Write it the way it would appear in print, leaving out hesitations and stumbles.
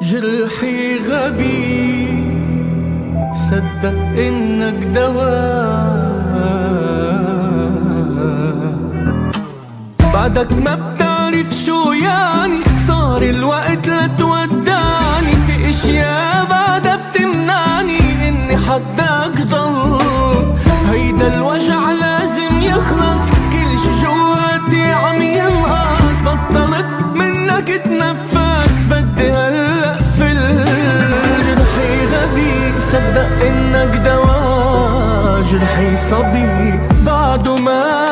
جرحي غبي صدق إنك دواء، بعدك ما بتعرف شو يعني، صار الوقت لتودعني، في اشياء بعدها بتمنعني اني حدك ضل. هيدا الوجع لازم يخلص، كل شي جواتي عم ينقص، بطلت منك اتنفس، بدي هلأ فل. جرحي غبي صدق انك دواء، جرحي صبي بعده ما